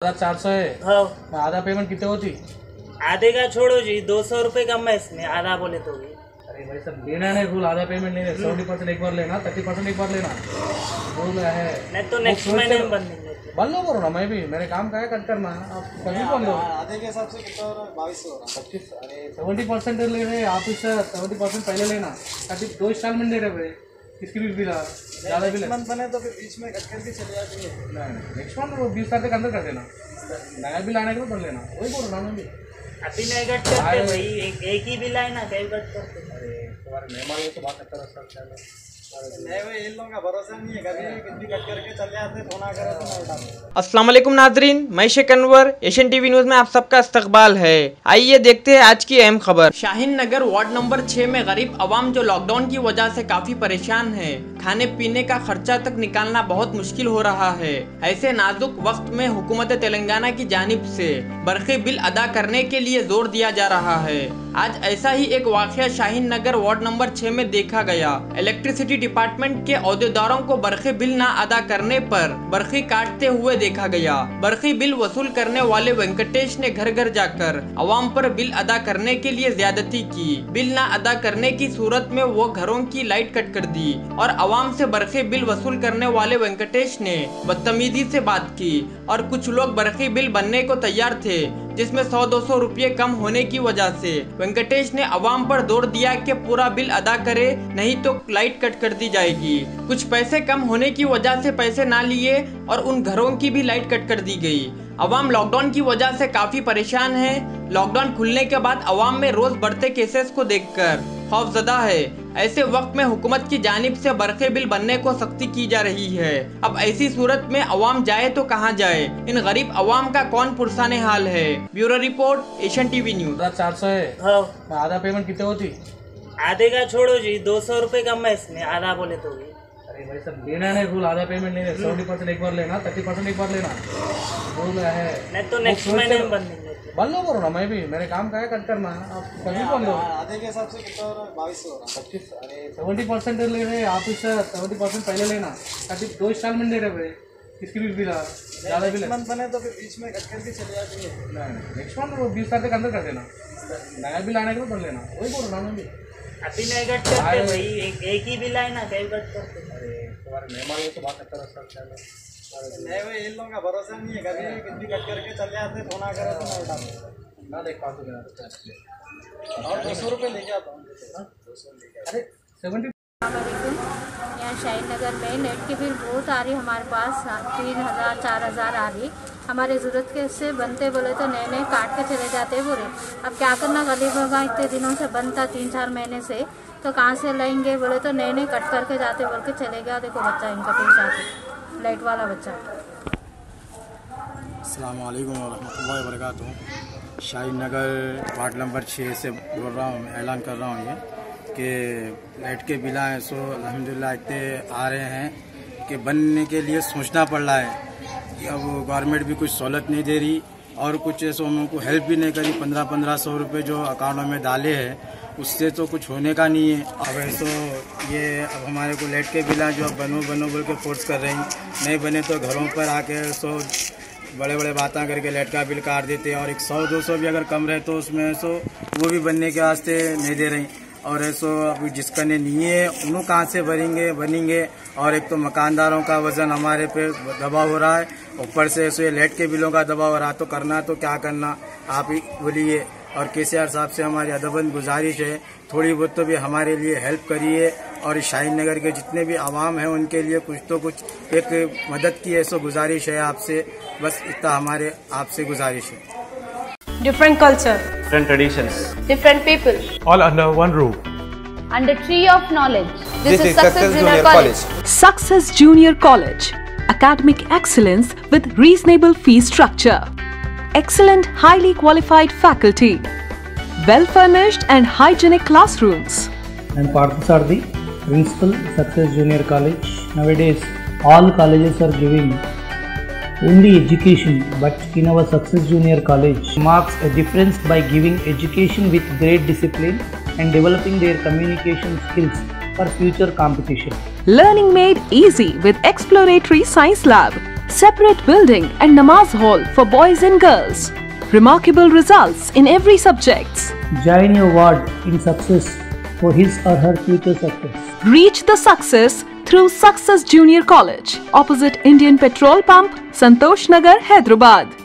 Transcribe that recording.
400 है। हाँ, आधा पेमेंट कितने होती? आधे का छोड़ो जी, 200 रुपये कम है इसमें, आधा बोले तो भी। अरे भाई सब लेना नहीं रूल, आधा पेमेंट नहीं है। 70% एक बार लेना, 30% एक बार लेना रूल है। नहीं तो नेक्स्ट महीने में बंद नहीं होती। बंद लो करो ना, मैं भी मेरे काम का है कट करना। आप कभी बंद लो। आधे के हिसाब से कितना हो रहा है? 2200 हो रहा है। 25। अरे 70% ले रहे आप, इससे 70% पहले लेना। 2 इंस्टॉलमेंट दे रहे भाई, इसकी भी बिल ज़्यादा बिल मंथ बने तो फिर बीच में कट करके चले जाती है। नहीं, नेक्स्ट मंथ वो 20 तारीख के अंदर कर देना। नया बिल आने के बाद कर लेना, वही बोल रहा मैं भी। अभी नहीं कट करते भाई, एक ही बिल आए ना, कई कट करते। अरे तुम्हारे मेहमान तो बात करता रहता है। नहीं भाई, इन लोगों का भरोसा नहीं है, कभी कुछ भी कट करके चले जाते हैं, फोन आ करे तो मैं उठाता। अस्सलाम वालेकुम नाजरीन, मैं Sheikh Anwar, Asian TV news में आप सबका इस्तकबाल है। आइए देखते हैं आज की अहम खबर। शाहीन नगर वार्ड नंबर 6 में गरीब अवाम जो लॉकडाउन की वजह से काफी परेशान है, खाने पीने का खर्चा तक निकालना बहुत मुश्किल हो रहा है। ऐसे नाजुक वक्त में हुकूमत तेलंगाना की जानिब से बरक़ी बिल अदा करने के लिए जोर दिया जा रहा है। आज ऐसा ही एक वाक़या शाहीन नगर वार्ड नंबर 6 में देखा गया। इलेक्ट्रिसिटी डिपार्टमेंट के अहदेदारों को बरक़ी बिल न अदा करने पर बरक़ी काटते हुए देखा गया। बरक़ी बिल वसूल करने वाले वेंकटेश ने घर घर जाकर अवाम पर बिल अदा करने के लिए ज्यादती की। बिल न अदा करने की सूरत में वो घरों की लाइट कट कर दी और अवाम से बरक़ी बिल वसूल करने वाले वेंकटेश ने बदतमीजी से बात की और कुछ लोग बरक़ी बिल बनने को तैयार थे, जिसमें 100-200 रुपये कम होने की वजह से वेंकटेश ने अवाम पर जोर दिया कि पूरा बिल अदा करे, नहीं तो लाइट कट कर दी जाएगी। कुछ पैसे कम होने की वजह से पैसे ना लिए और उन घरों की भी लाइट कट कर दी गई। अवाम लॉकडाउन की वजह से काफी परेशान है। लॉकडाउन खुलने के बाद अवाम में रोज बढ़ते केसेस को देखकर खौफजदा है। ऐसे वक्त में हुकूमत की जानिब से बरक़ी बिल बनने को सख्ती की जा रही है। अब ऐसी सूरत में अवाम जाए तो कहां जाए? इन गरीब अवाम का कौन पुरसाने हाल है? Bureau report, Asian TV news. 400 है। हाँ, आधा पेमेंट कितने होती? आधे का छोड़ो जी, 200 रुपये कम है इसमें, आधा बोले तो भी। अरे भाई सब लेना नहीं रूल, आधा पेमेंट नहीं है। 70% एक बार लेना, 30% एक बार लेना रूल है। नहीं तो नेक्स्ट महीने में बंद नहीं होती। बंद लो करो ना, मैं भी मेरे काम का है कट करना। आप कभी बंद लो। आधे के हिसाब से कितना हो रहा है? 2200 हो रहा है। 25। अरे 70% ले रहे आप, इससे 70% पहले लेना। 2 इंस्टॉलमेंट दे रहे भाई, इसकी भी बिल ज़्यादा बिल मंथ बने तो फिर बीच में कट करके चले जाती है। नहीं, नेक्स्ट मंथ वो 20 तारीख के अंदर कर देना। नया बिल आने के बाद कर लेना, वही बोल रहा मैं भी। अभी नहीं कट करते भाई, एक ही बिल आए ना, कई कट करते। अरे तुम्हारे मेहमान तो बात करता रहता है। नहीं भाई, इन लोगों का भरोसा नहीं है, कभी कुछ भी कट करके चले जाते हैं, फोन आ करे तो मैं उठाता। ना देख पाते और 200 रुपये लेके आता हूँ। अरे 70। यहाँ शाहीन नगर में नेट की बिल बहुत आ रही हमारे पास, 3000 4000 आ रही। हमारे ज़रूरत के से बनते बोले तो नए नए काट के चले जाते बोले। अब क्या करना, गरीब होगा, इतने दिनों से बनता 3-4 महीने से, तो कहाँ से लेंगे बोले तो नए नए कट करके जाते बोल के चले गया। देखो बच्चा इनका पेश आके, लाइट वाला बच्चा। अस्सलाम वालेकुम वरहमतुल्लाहि वबरकातुहू। शाहीन नगर वार्ड नंबर 6 से बोल रहा हूँ, ऐलान कर रहा हूँ ये कि लाइट के बिल आए सो अल्हम्दुलिल्लाह इतने आ रहे हैं कि बनने के लिए सोचना पड़ रहा है कि अब गवर्नमेंट भी कुछ सहूलत नहीं दे रही और कुछ ऐसा उनको हेल्प भी नहीं करी। 1500 रुपये जो अकाउंटों में डाले हैं उससे तो कुछ होने का नहीं है। अब ऐसो ये अब हमारे को लाइट के बिल जो बनो बोल के फोर्स कर रहे हैं, नहीं बने तो घरों पर आके सो बड़े बड़े बातें करके लाइट का बिल काट देते हैं और 100-200 भी अगर कम रहे तो उसमें ऐसो वो भी बनने के वास्ते नहीं दे रही। और ऐसो अभी जिसका नहीं है उन्हों कहाँ से बनेंगे। और एक तो मकानदारों का वजन हमारे पे दबाव हो रहा है, ऊपर से ऐसे लाइट के बिलों का दबाव हो रहा है। तो करना तो क्या करना आप ही बोलिए। और केसीआर साहब से हमारी अदबन गुजारिश है, थोड़ी बहुत तो भी हमारे लिए हेल्प करिए और शाहीन नगर के जितने भी आवाम हैं उनके लिए कुछ तो कुछ एक मदद की ऐसा गुजारिश है आपसे। बस इतना हमारे आपसे गुजारिश है। Different culture, different traditions, different people, all under one roof. under tree of knowledge. This is Success Junior College. Success Junior College. Academic excellence with reasonable fee structure. Excellent, highly qualified faculty. Well-furnished and hygienic classrooms. And Parthasarthi, Principal, Success Junior College. Nowadays, all colleges are giving only education, but in our Success Junior College marks a difference by giving education with great discipline and developing their communication skills for future competition. Learning made easy with exploratory science lab. separate building and namaz hall for boys and girls. Remarkable results in every subject. Join your ward in success for his or her future success. Reach the success through Success Junior College, opposite Indian Petrol Pump, Santosh Nagar, Hyderabad.